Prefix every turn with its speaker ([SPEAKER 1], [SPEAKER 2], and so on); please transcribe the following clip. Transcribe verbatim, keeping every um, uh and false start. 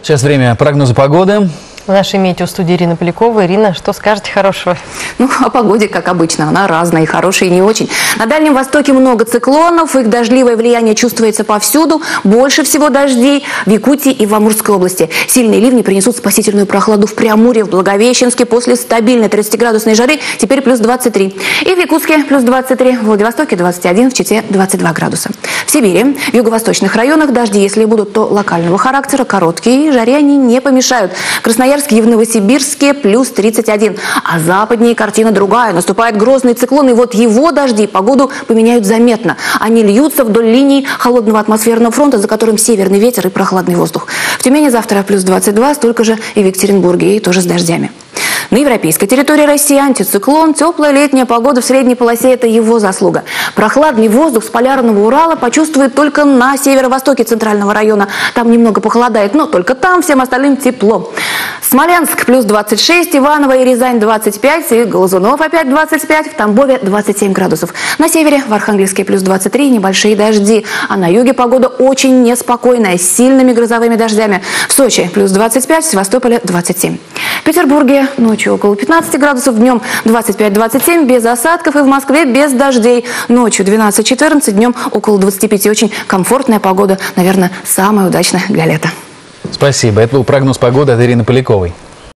[SPEAKER 1] Сейчас время прогноза погоды.
[SPEAKER 2] В нашей метеостудии Ирина Полякова. Ирина, что скажете хорошего?
[SPEAKER 3] Ну, о погоде, как обычно, она разная, и хорошая, и не очень. На Дальнем Востоке много циклонов, их дождливое влияние чувствуется повсюду. Больше всего дождей в Якутии и в Амурской области. Сильные ливни принесут спасительную прохладу в Преамурье, в Благовещенске. После стабильной тридцатиградусной жары теперь плюс двадцать три. И в Якутске плюс двадцать три, в Владивостоке двадцать один, в Чите двадцать два градуса. В Сибири, в юго-восточных районах дожди, если будут, то локального характера, короткие, и жаре они не помешают. Красноярск и в Новосибирске плюс тридцать один. А западнее картина другая. Наступает грозный циклон, и вот его дожди погоду поменяют заметно. Они льются вдоль линий холодного атмосферного фронта, за которым северный ветер и прохладный воздух. В Тюмени завтра плюс двадцать два, столько же и в Екатеринбурге, и тоже с дождями. На европейской территории России антициклон, теплая летняя погода в средней полосе – это его заслуга. Прохладный воздух с полярного Урала почувствует только на северо-востоке центрального района. Там немного похолодает, но только там, всем остальным тепло. Смоленск плюс двадцать шесть, Иваново и Рязань двадцать пять, и Глазунов опять двадцать пять, в Тамбове двадцать семь градусов. На севере в Архангельске плюс двадцать три, небольшие дожди. А на юге погода очень неспокойная, с сильными грозовыми дождями. В Сочи плюс двадцать пять, в Севастополе двадцать семь. В Петербурге ночью около пятнадцати градусов, днем двадцать пять двадцать семь, без осадков, и в Москве без дождей. Ночью двенадцать четырнадцать, днем около двадцати пяти. Очень комфортная погода, наверное, самая удачная для лета.
[SPEAKER 1] Спасибо. Это был прогноз погоды от Ирины Поляковой.